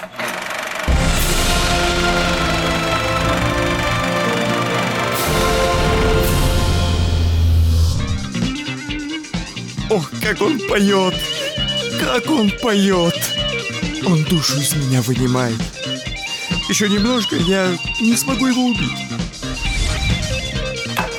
Ох, как он поет! Как он поет! Он душу из меня вынимает. Еще немножко, я не смогу его убить.